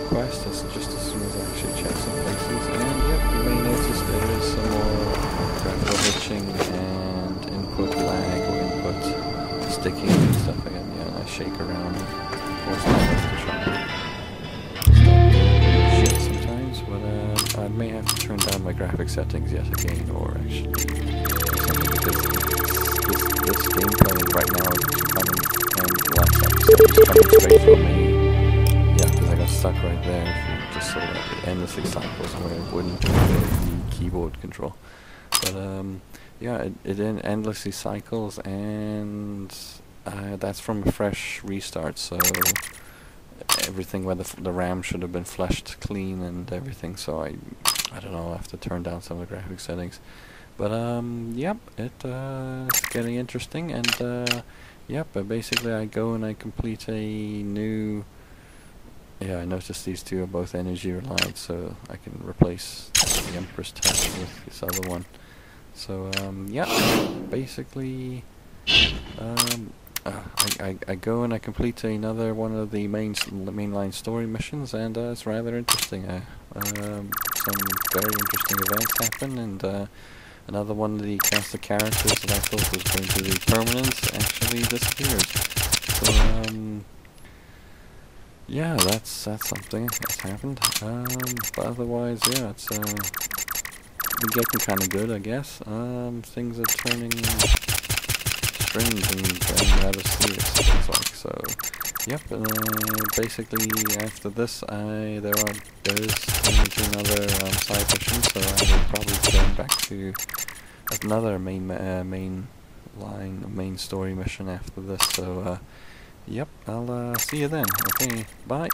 quest, just as soon as I actually check some places. And yep, you may notice there is some more graphical hitching and input lag or input sticking and stuff again. Yeah, I shake around and force myself to try and shit sometimes, but I may have to turn down my graphic settings yet again, or actually do something, because this gameplay right now is coming, and the last episode is coming straight from me. Yeah, because I got stuck right there. If you just saw that, it endlessly cycles where it wouldn't do the keyboard control. But yeah, it endlessly cycles, and that's from a fresh restart. So everything where the RAM should have been flushed clean and everything. So I don't know. I have to turn down some of the graphic settings. But yep, it's getting interesting, and yep. Basically, I go and I complete a new. Yeah, I noticed these two are both energy reliant, so I can replace the Empress Touch with this other one. So, yeah, basically, I go and I complete another one of the mainline story missions, and it's rather interesting. Some very interesting events happen, and another one of the cast of characters that I thought was going to be permanent actually disappears. So, yeah, that's something that's happened. But otherwise, yeah, it's been getting kind of good, I guess. Things are turning strange and getting rather serious, it looks like. So, yep. Basically, after this, there is going to another side mission, so I will probably be going back to another main story mission after this. So, yep. I'll see you then. Okay. Bye.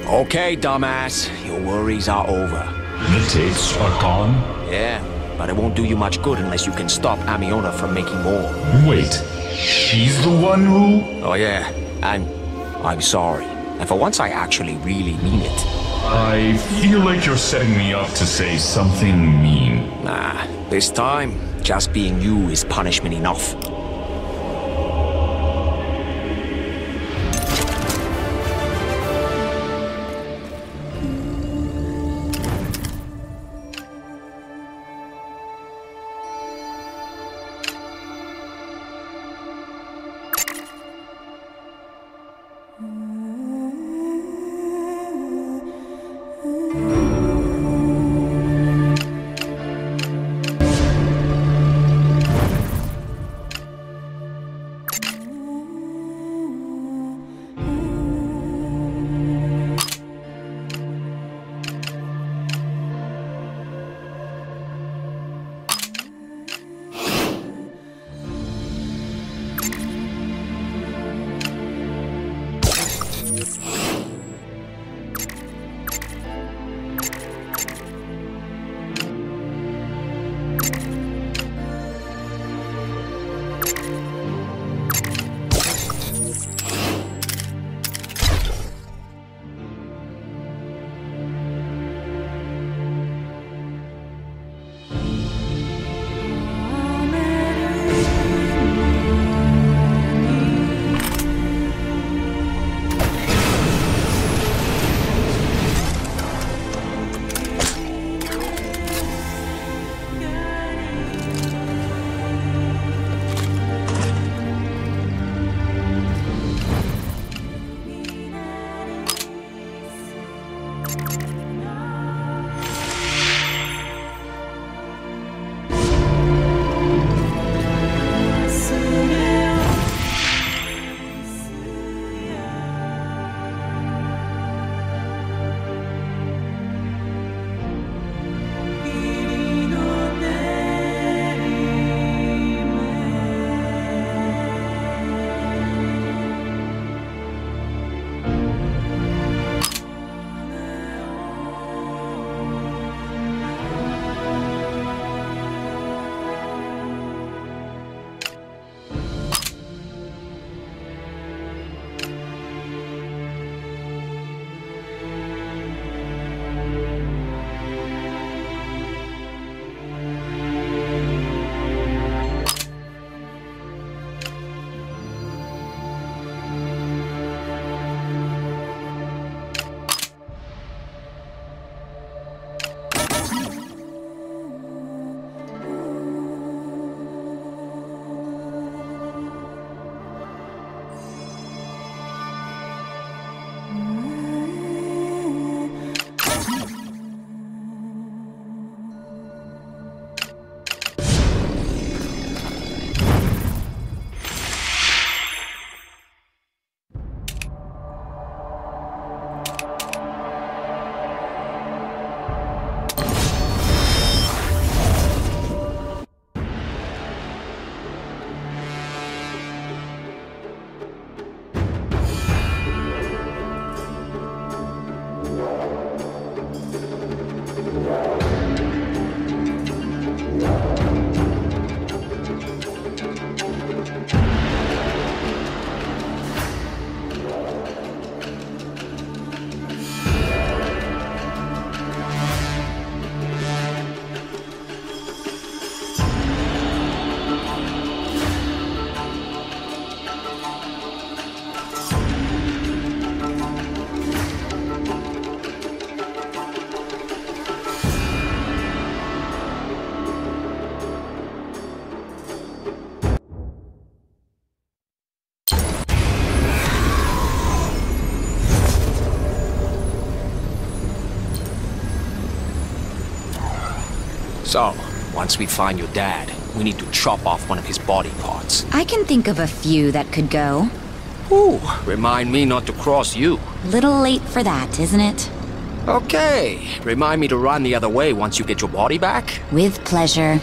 Okay, dumbass. Your worries are over. The tapes are gone? Yeah, but it won't do you much good unless you can stop Amiona from making more. Wait, she's the one who... Oh yeah, and I'm sorry. And for once I actually really mean it. I feel like you're setting me up to say something mean. Nah, this time, just being you is punishment enough. So, once we find your dad, we need to chop off one of his body parts. I can think of a few that could go. Ooh, remind me not to cross you. Little late for that, isn't it? Okay, remind me to run the other way once you get your body back. With pleasure.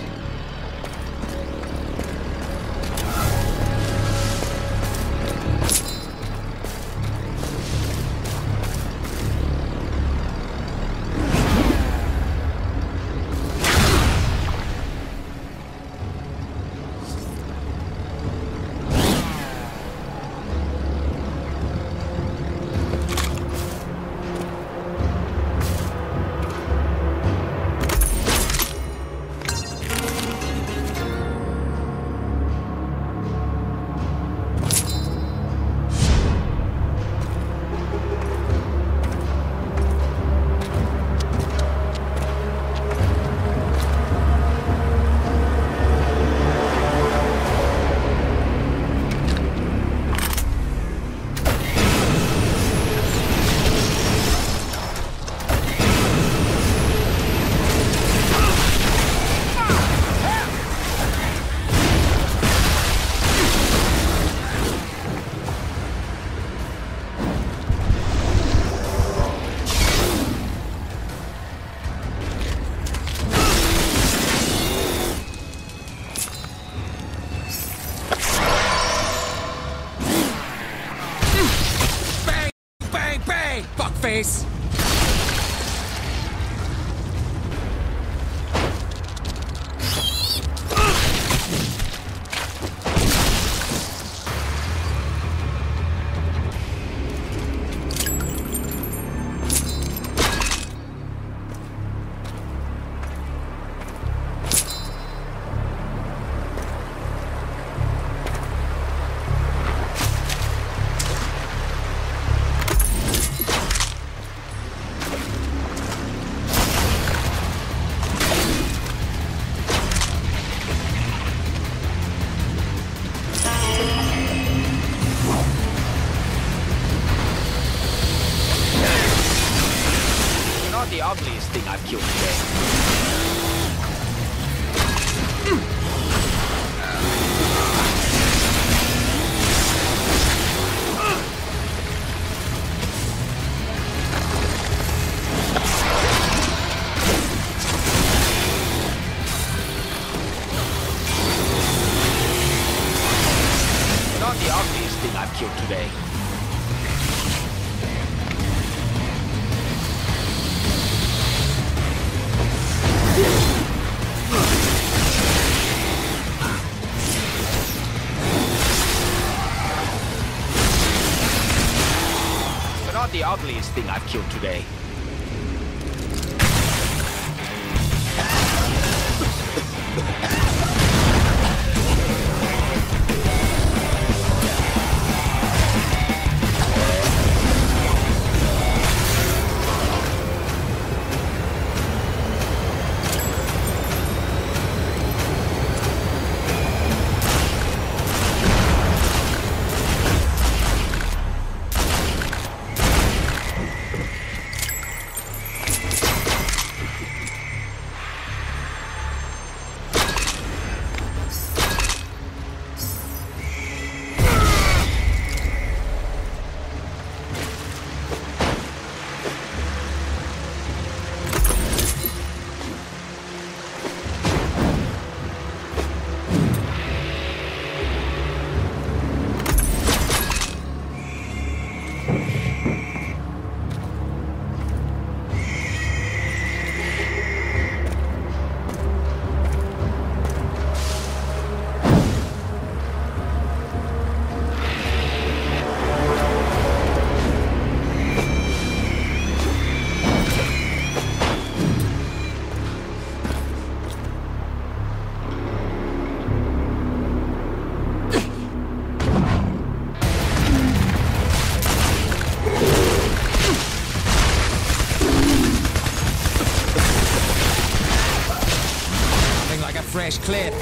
face! The ugliest thing I've killed today. Not the ugliest thing I've killed today. Not the ugliest thing I've killed today. Fresh clip.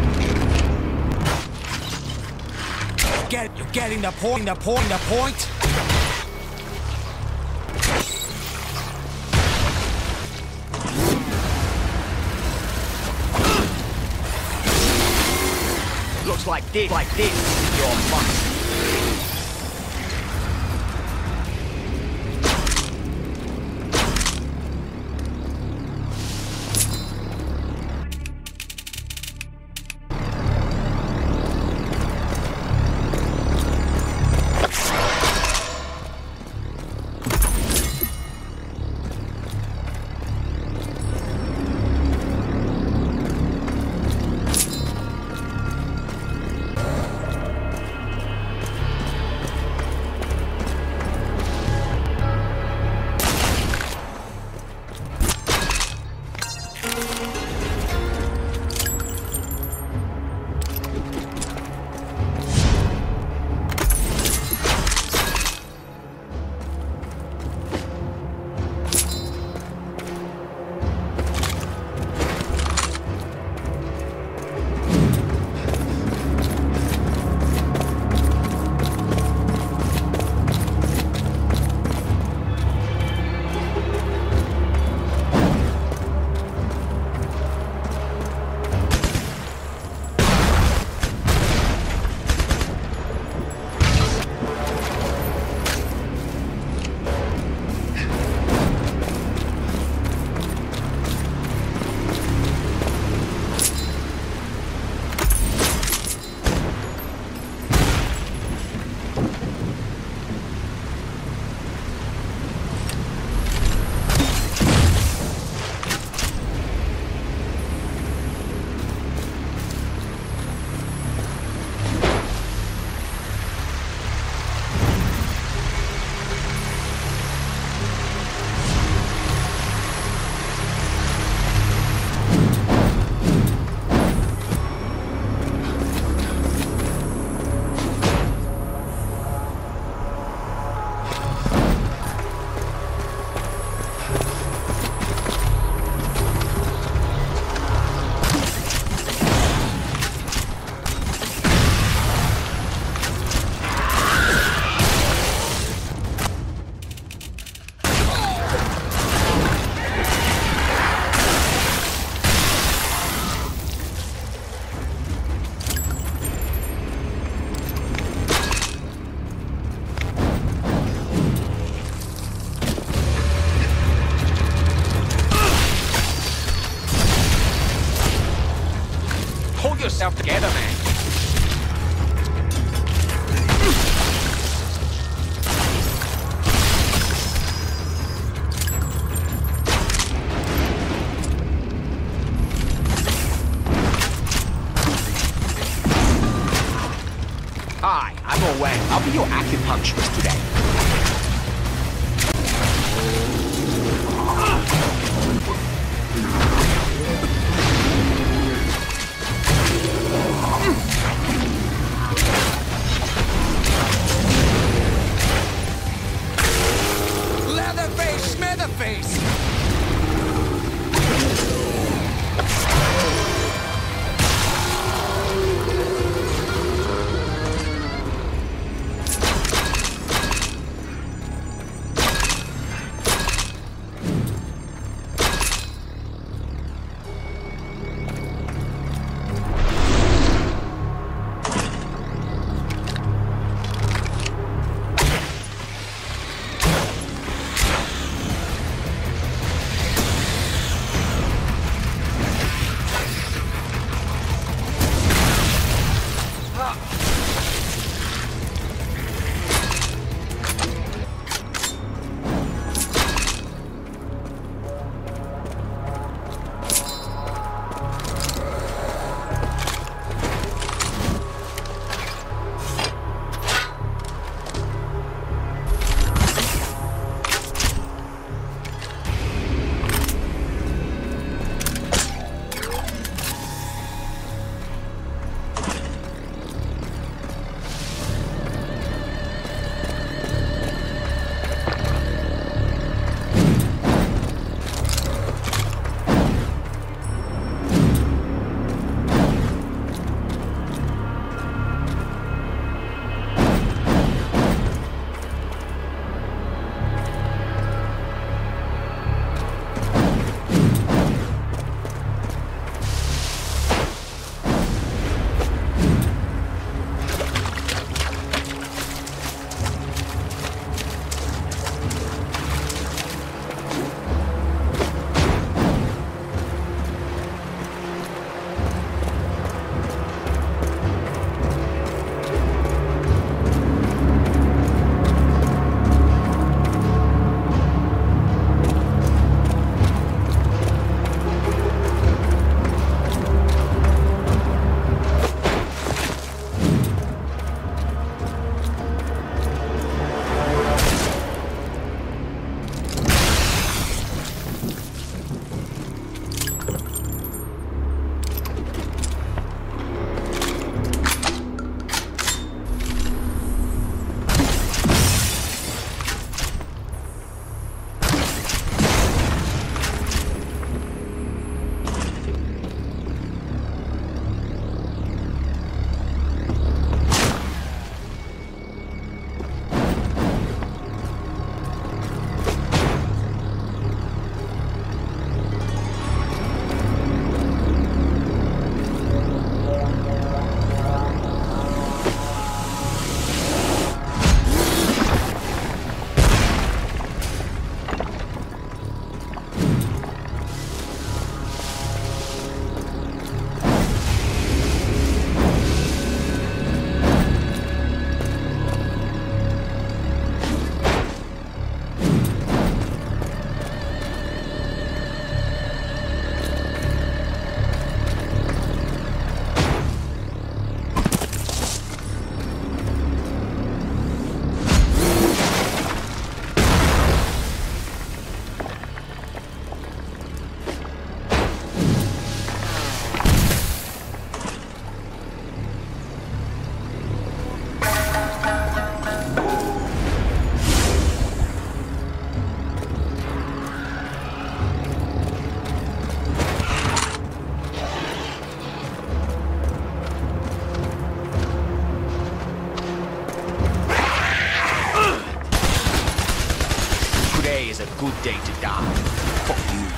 You're getting the point? like this, you're fucked. Hold yourself together, man. Hi, I'm Owen. I'll be your acupuncturist today. Leatherface, Smitherface! good day to die. Fuck you.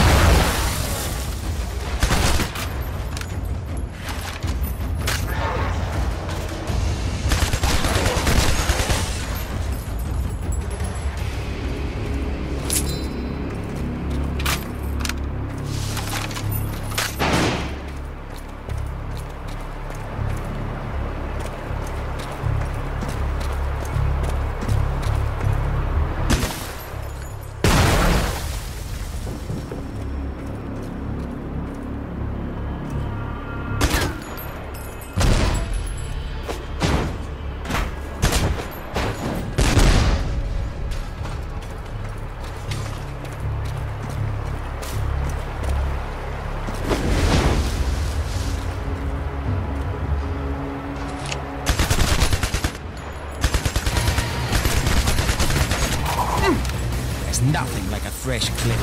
Nothing like a fresh clip.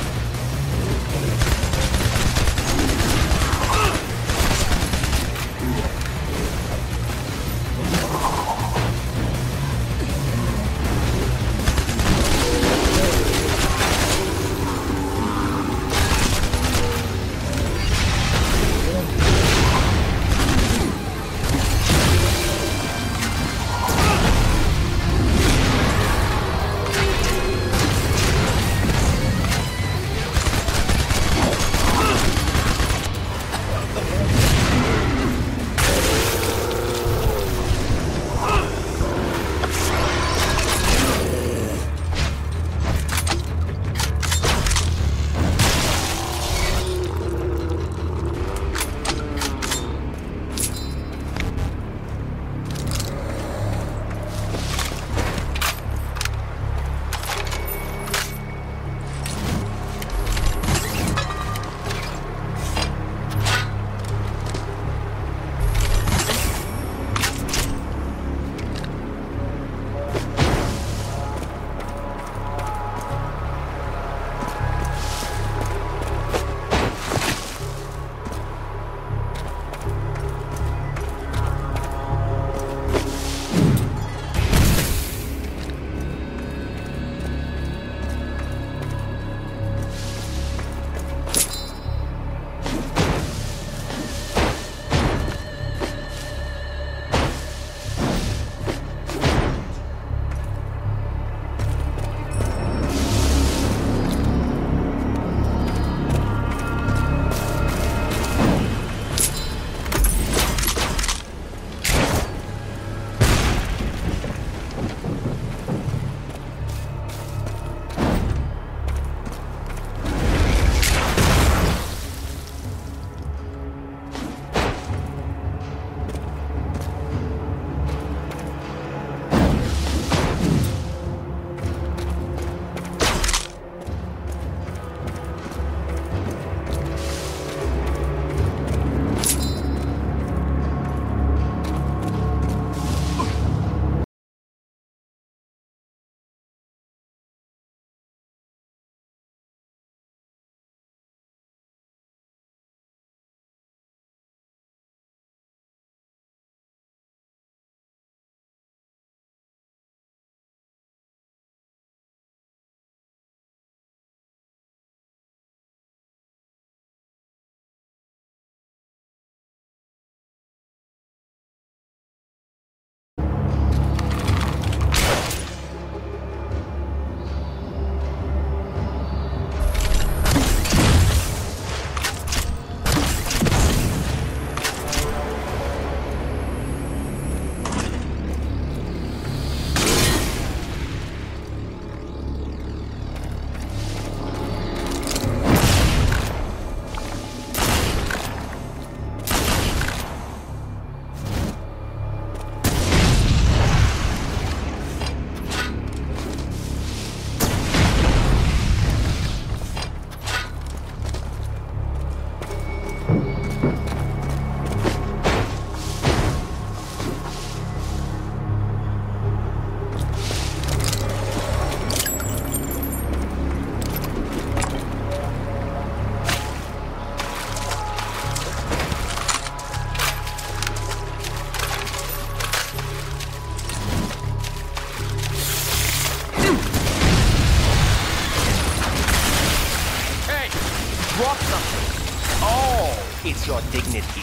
It's your dignity.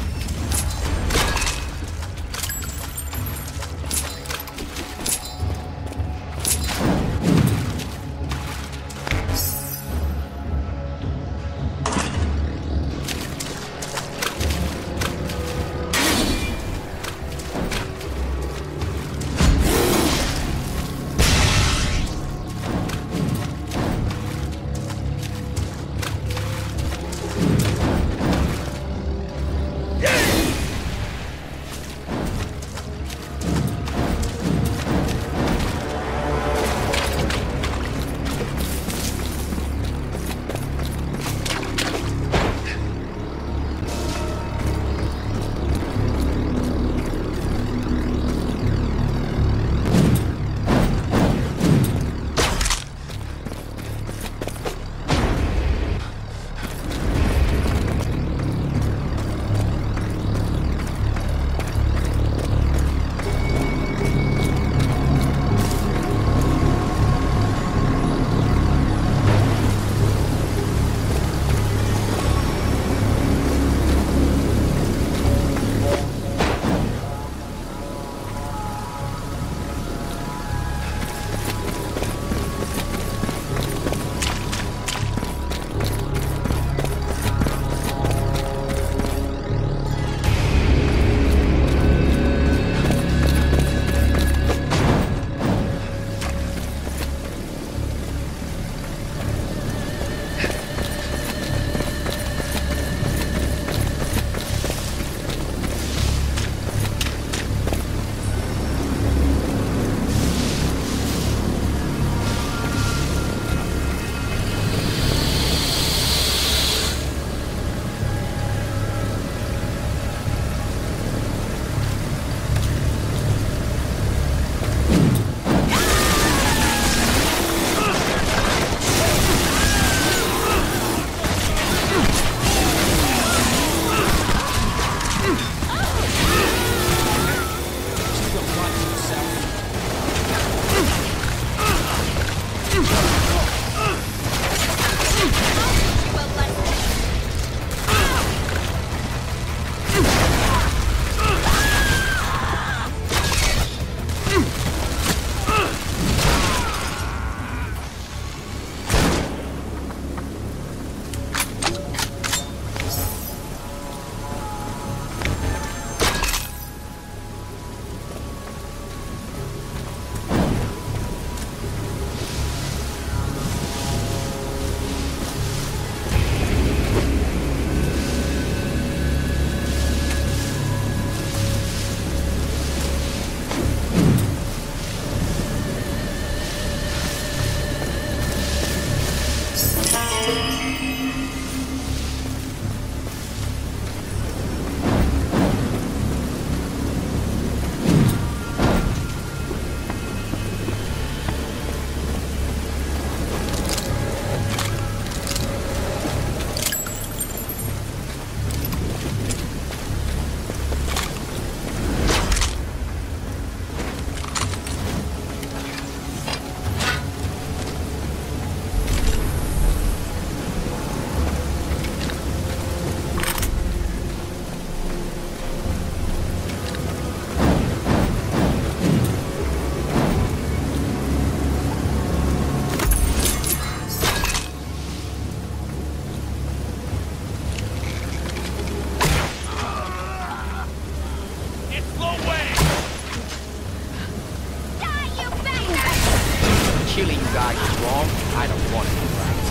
killing you guys is wrong. I don't want it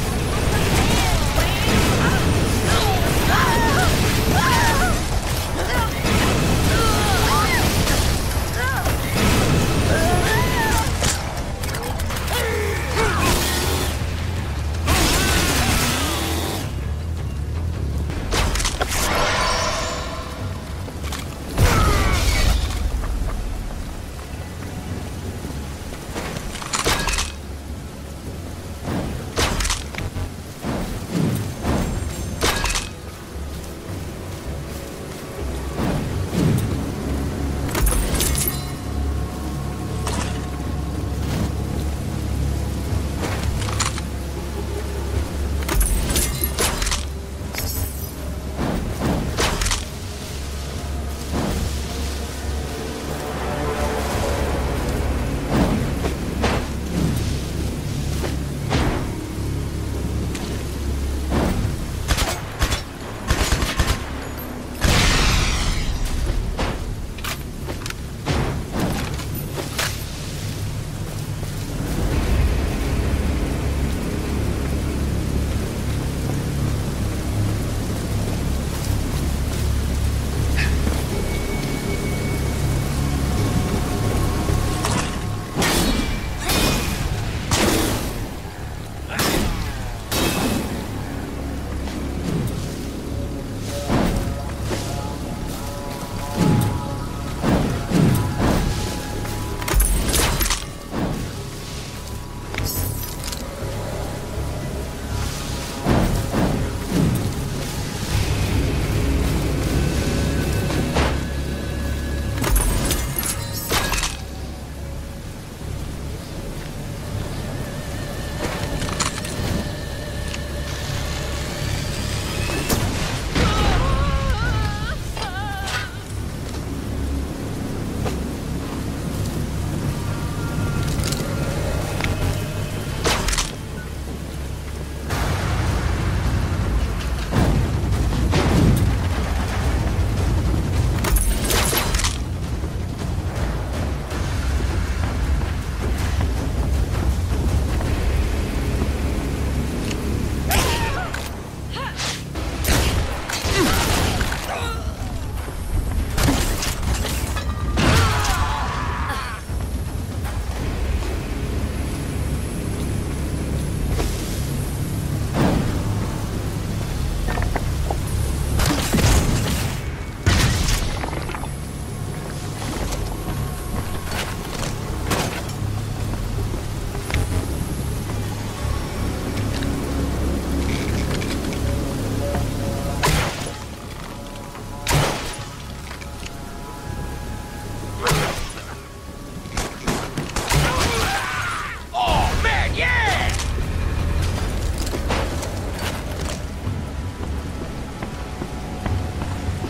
right.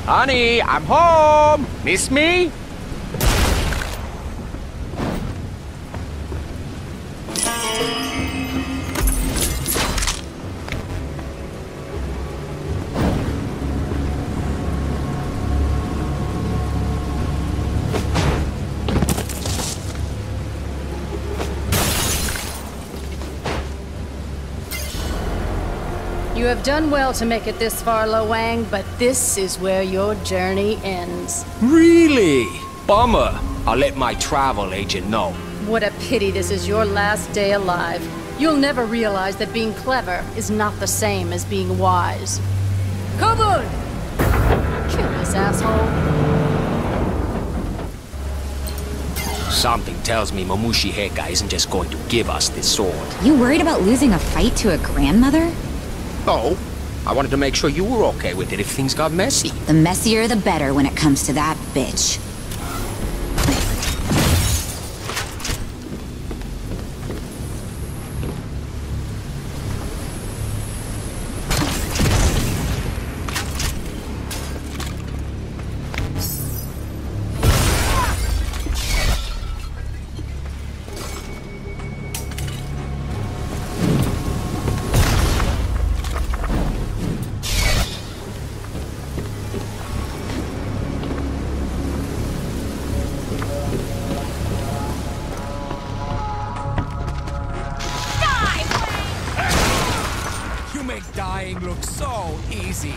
Honey, I'm home! Miss me? You have done well to make it this far, Lo Wang, but this is where your journey ends. Really? Bummer. I'll let my travel agent know. What a pity this is your last day alive. You'll never realize that being clever is not the same as being wise. Kobun! Kill this asshole. Something tells me Mamushi Heka isn't just going to give us this sword. You worried about losing a fight to a grandmother? No. I wanted to make sure you were okay with it if things got messy. The messier the better when it comes to that bitch. Dying looks so easy.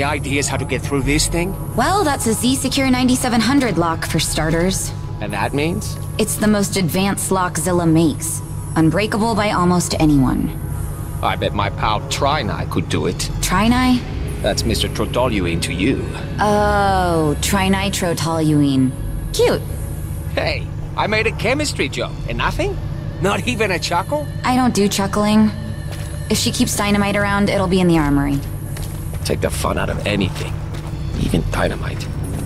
ideas how to get through this thing? Well, that's a Z-Secure 9700 lock for starters. And that means? It's the most advanced lock Zilla makes. Unbreakable by almost anyone. I bet my pal Trinai could do it. Trinai? That's Mr. Trotoluene to you. Oh, trinitrotoluene. Cute. Hey, I made a chemistry joke, and nothing? Not even a chuckle? I don't do chuckling. If she keeps dynamite around, it'll be in the armory. Take the fun out of anything, even dynamite.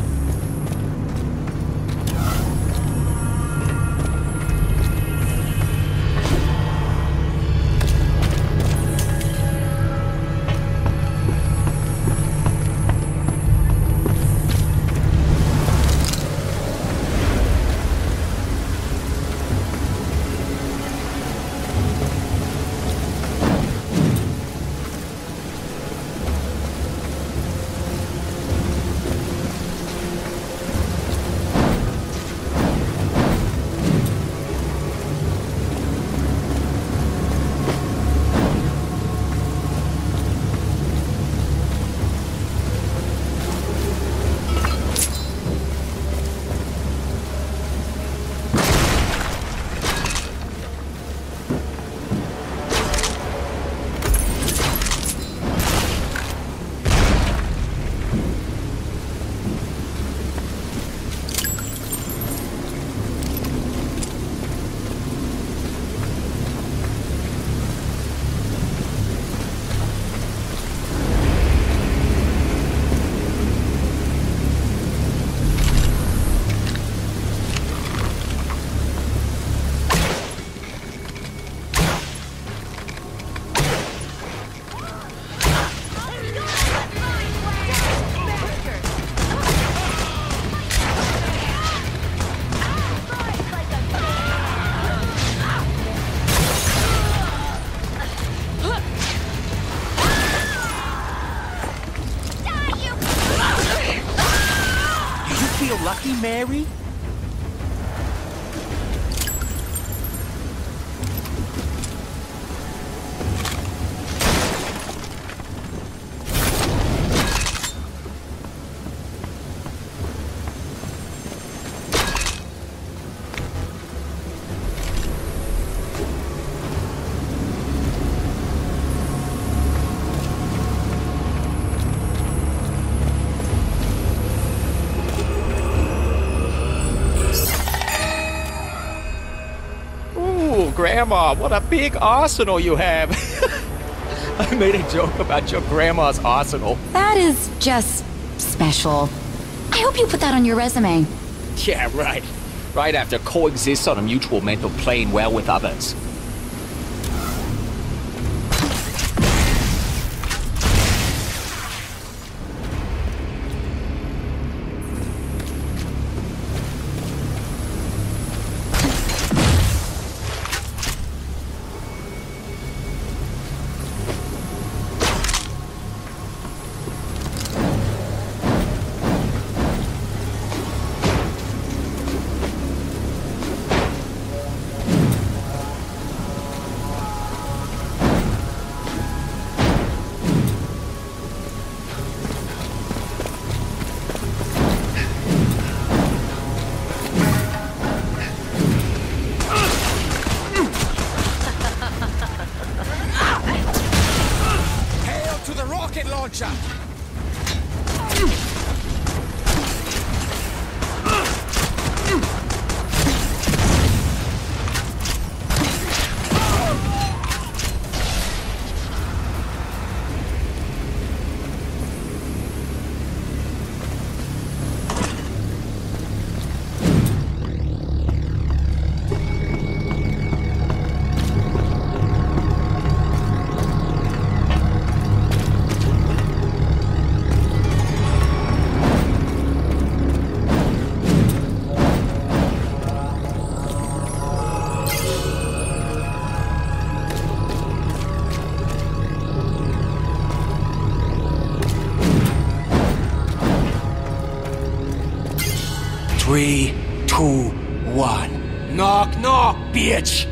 Lucky Mary? Grandma, what a big arsenal you have. I made a joke about your grandma's arsenal. That is just special. I hope you put that on your resume. Yeah, right. Right after coexist on a mutual mental plane well with others. Three, two, one. Knock, knock, bitch!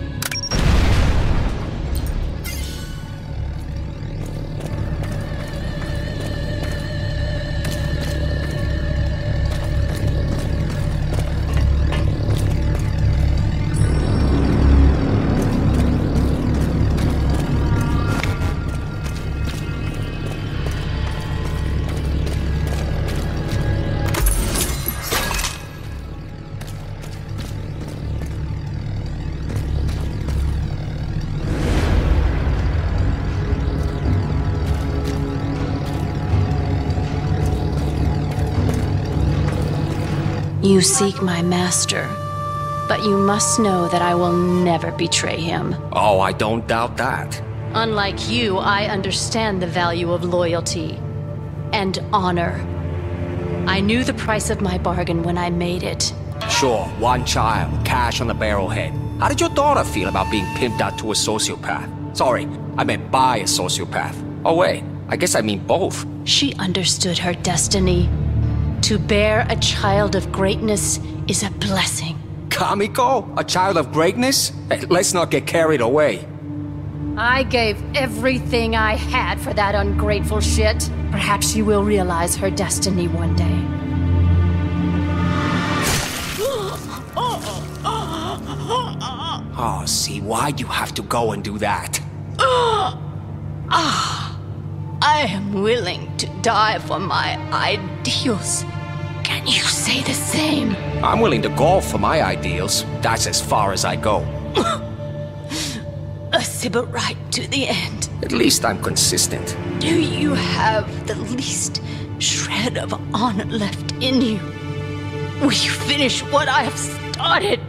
You seek my master, but you must know that I will never betray him. Oh, I don't doubt that. Unlike you, I understand the value of loyalty and honor. I knew the price of my bargain when I made it. Sure, one child, cash on the barrelhead. How did your daughter feel about being pimped out to a sociopath? Sorry, I meant by a sociopath. Oh wait, I guess I mean both. She understood her destiny. To bear a child of greatness is a blessing. Kamiko? A child of greatness? Hey, let's not get carried away. I gave everything I had for that ungrateful shit. Perhaps she will realize her destiny one day. Oh, see, why'd you have to go and do that? I am willing to die for my ideals. Can you say the same? I'm willing to golf for my ideals. That's as far as I go. A Sybil right to the end. At least I'm consistent. Do you have the least shred of honor left in you? Will you finish what I have started?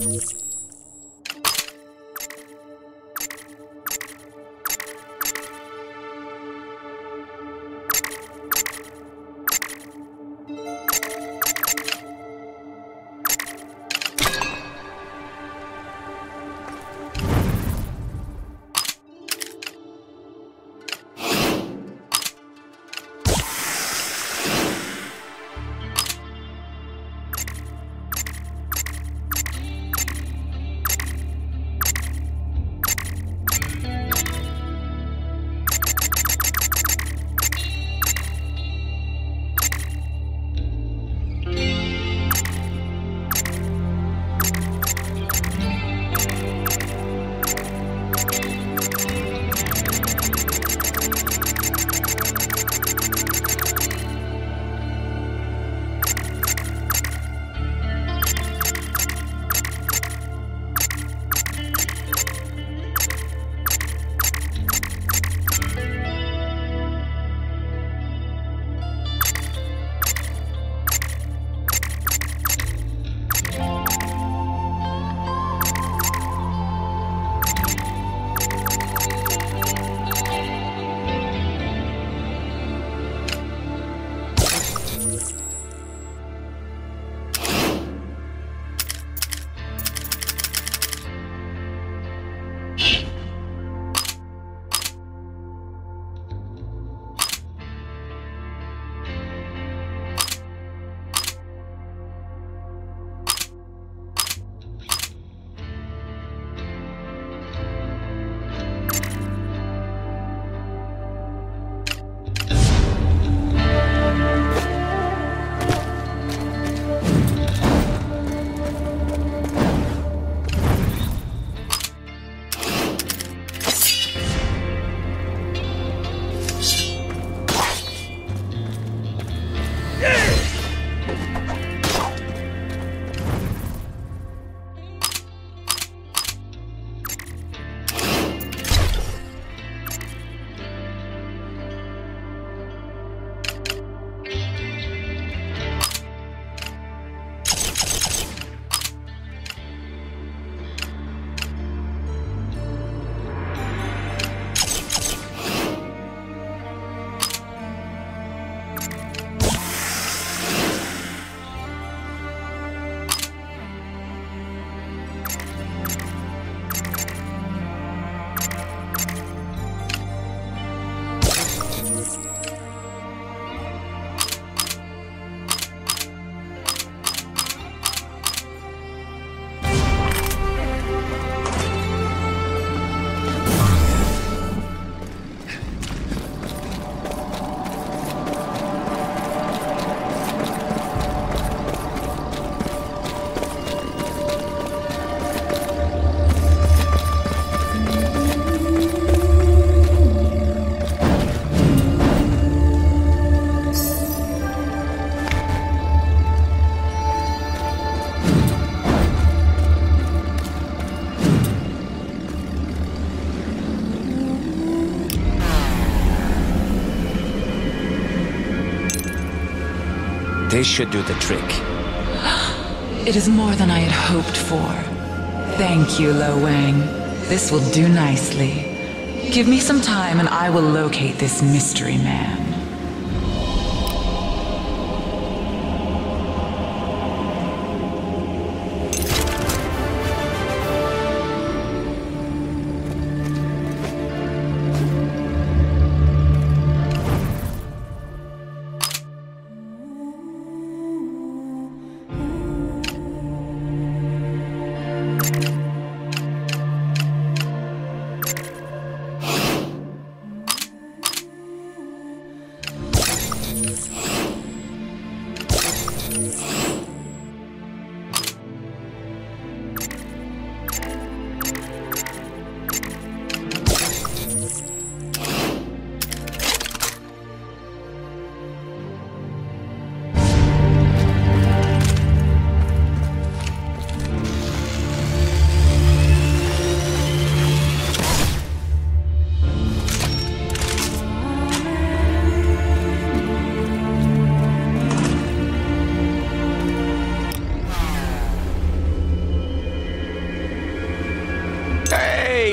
This should do the trick. It is more than I had hoped for. Thank you, Lo Wang. This will do nicely. Give me some time and I will locate this mystery man.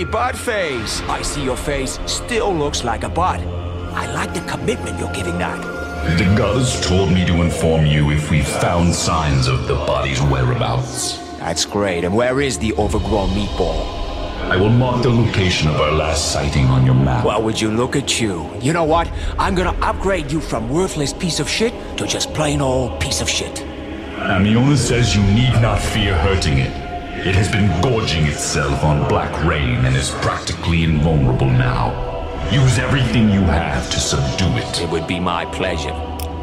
Hey, butt face! I see your face still looks like a butt. I like the commitment you're giving that. The goddess told me to inform you if we found signs of the body's whereabouts. That's great. And where is the overgrown meatball? I will mark the location of our last sighting on your map. Well, would you look at you? You know what? I'm gonna upgrade you from worthless piece of shit to just plain old piece of shit. Amiona says you need not fear hurting it. It has been gorging itself on Black Rain and is practically invulnerable now. Use everything you have to subdue it. It would be my pleasure.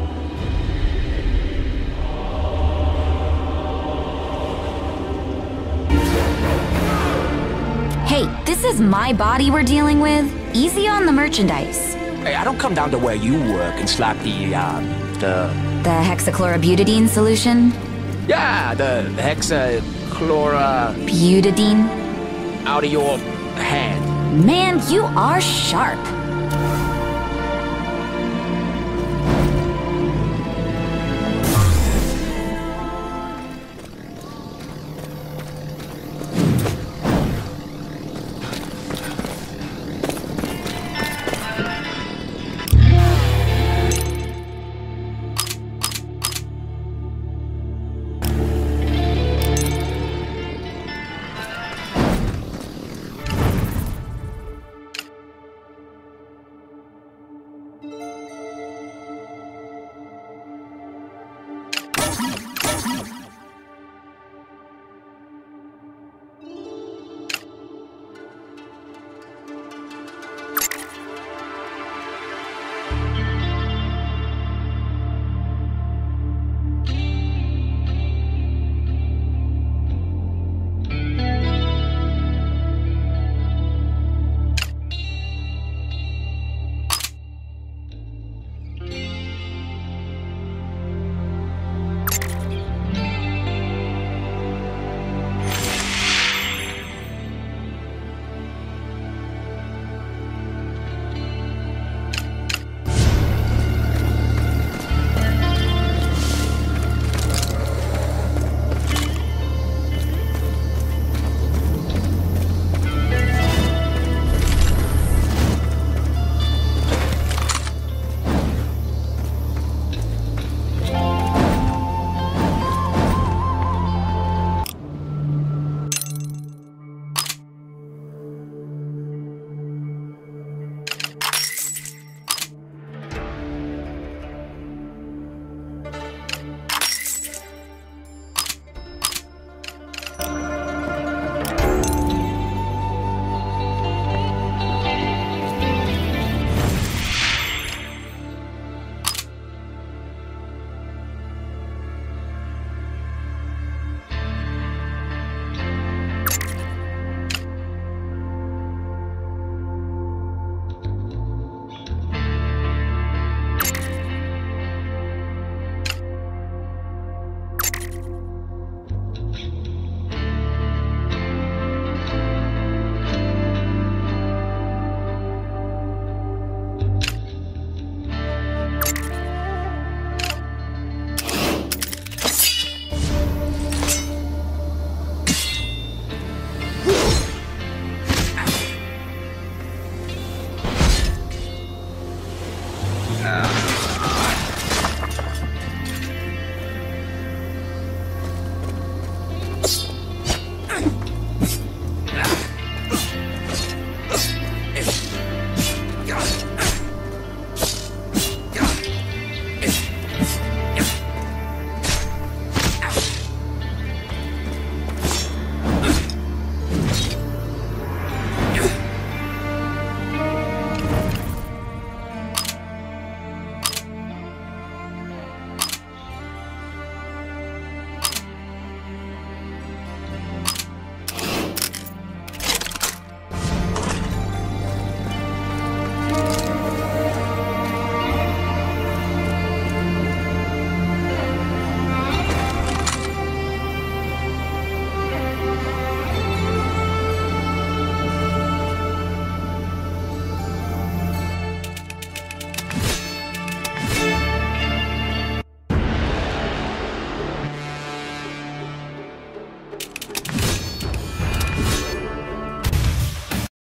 Hey, this is my body we're dealing with. Easy on the merchandise. Hey, I don't come down to where you work and slap the The hexachlorobutadiene solution? Yeah, the hexachlora... Butadiene? out of your hand. Man, you are sharp.